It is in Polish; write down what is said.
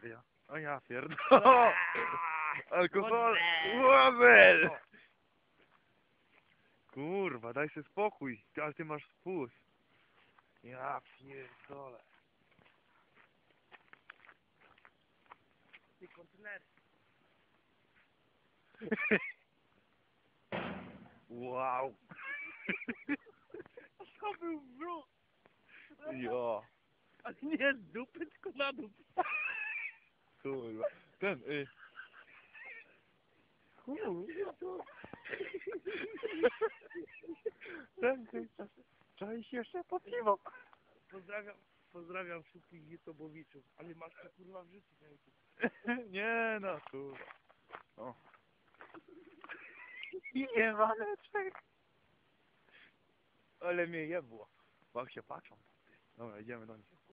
O ja pierdolę. Alkohol. Łobel. Kurwa, daj sobie spokój. Ale ty masz spust. Ja pierdolę. Ty kontenery. Wow. To był brud. Jo. Ale nie z dupy, tylko na dupę. Kurwa. Ten, Ten, czaisz jeszcze po piwo. Pozdrawiam wszystkich YouTubowiczów. Ale masz to kurwa w życiu, ręku. Nie no, kurwa. O. Jewaneczek. Ale mnie jebło. Jak się patrzą. Dobra, idziemy do nich.